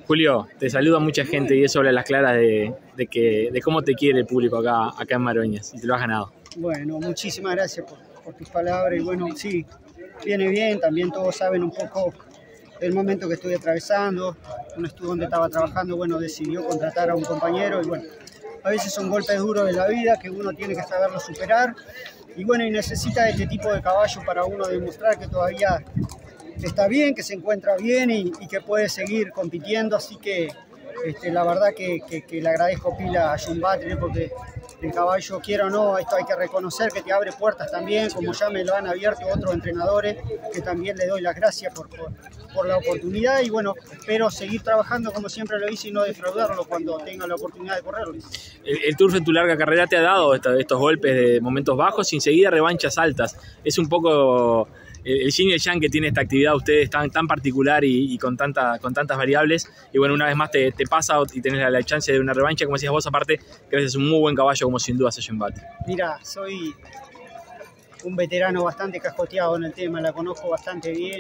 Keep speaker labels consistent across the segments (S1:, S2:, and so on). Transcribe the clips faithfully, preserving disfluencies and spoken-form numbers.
S1: Julio, te saluda mucha gente y eso habla a las claras de, de, que, de cómo te quiere el público acá, acá en Maroñas, y te lo has ganado.
S2: Bueno, muchísimas gracias por, por tus palabras y bueno, sí, viene bien, también todos saben un poco el momento que estoy atravesando. Un estudio donde estaba trabajando, bueno, decidió contratar a un compañero y bueno, a veces son golpes duros de la vida que uno tiene que saberlo superar y bueno, y necesita este tipo de caballo para uno demostrar que todavía está bien, que se encuentra bien y, y que puede seguir compitiendo, así que este, la verdad que, que, que le agradezco pila a John Butler porque el caballo, quiera o no, esto hay que reconocer que te abre puertas también, como ya me lo han abierto otros entrenadores, que también le doy las gracias por, por, por la oportunidad y bueno, espero seguir trabajando como siempre lo hice y no defraudarlo cuando tenga la oportunidad de correrlo.
S1: El, el Turf en tu larga carrera te ha dado estos, estos golpes de momentos bajos y enseguida revanchas altas. Es un poco el yin y el yang que tiene esta actividad ustedes tan, tan particular y, y con, tanta, con tantas variables, y bueno, una vez más te, te pasa y tenés la, la chance de una revancha, como decías vos, aparte que eres un muy buen caballo como sin duda es John Butler.
S2: Mira, soy un veterano bastante cascoteado en el tema, la conozco bastante bien,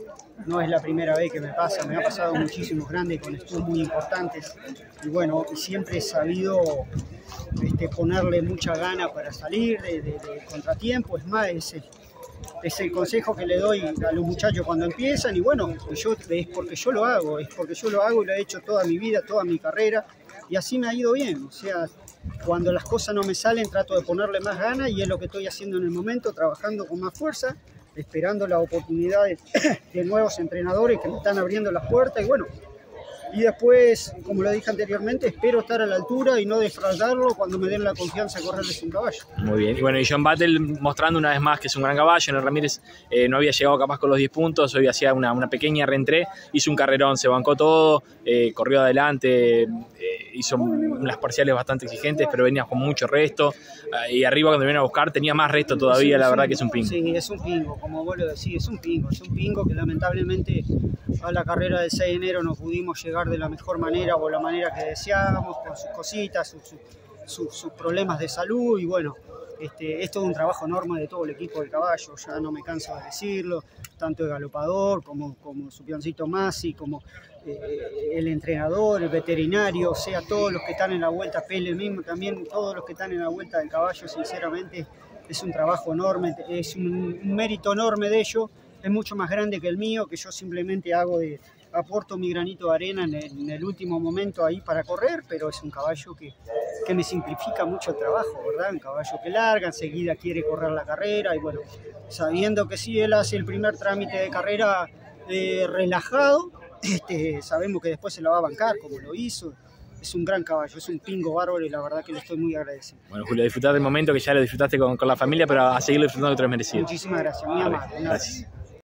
S2: no es la primera vez que me pasa, me ha pasado muchísimos grandes con estudios muy importantes y bueno, siempre he sabido este, ponerle mucha gana para salir de, de, de contratiempo, es más, ese es el consejo que le doy a los muchachos cuando empiezan y bueno, yo, es porque yo lo hago, es porque yo lo hago y lo he hecho toda mi vida, toda mi carrera y así me ha ido bien, o sea, cuando las cosas no me salen trato de ponerle más ganas y es lo que estoy haciendo en el momento, trabajando con más fuerza, esperando la oportunidad de, de nuevos entrenadores que me están abriendo las puertas y bueno, y después, como lo dije anteriormente, espero estar a la altura y no defraudarlo cuando me den la confianza de correrles un caballo.
S1: Muy bien, y bueno, y John Butler mostrando una vez más que es un gran caballo. Nel Ramírez eh, no había llegado capaz con los diez puntos, hoy hacía una, una pequeña reentré, hizo un carrerón, se bancó todo, eh, corrió adelante, eh, hizo unas parciales bastante exigentes, pero venía con mucho resto, eh, y arriba cuando viene a buscar tenía más resto todavía, sí, la verdad que es un pingo.
S2: Sí, es un pingo, como vos lo decís, es un pingo, es un pingo que lamentablemente a la carrera del seis de enero no pudimos llegar de la mejor manera o la manera que deseábamos, con sus cositas, sus, sus, sus problemas de salud y bueno, este, es todo un trabajo enorme de todo el equipo del caballo, ya no me canso de decirlo, tanto el galopador como, como su peoncito Masi, como eh, el entrenador, el veterinario, o sea, todos los que están en la vuelta, Pele mismo también, todos los que están en la vuelta del caballo, sinceramente es un trabajo enorme, es un, un mérito enorme de ellos, es mucho más grande que el mío, que yo simplemente hago de aporto mi granito de arena en el, en el último momento ahí para correr, pero es un caballo que, que me simplifica mucho el trabajo, ¿verdad? Un caballo que larga, enseguida quiere correr la carrera y bueno, sabiendo que si él hace el primer trámite de carrera eh, relajado, este, sabemos que después se la va a bancar como lo hizo. Es un gran caballo, es un pingo bárbaro y la verdad que le estoy muy agradecido.
S1: Bueno, Julio, disfrutar del momento que ya lo disfrutaste con, con la familia, pero a seguirlo disfrutando que te lo has merecido.
S2: Muchísimas gracias, muy amable.
S1: Gracias.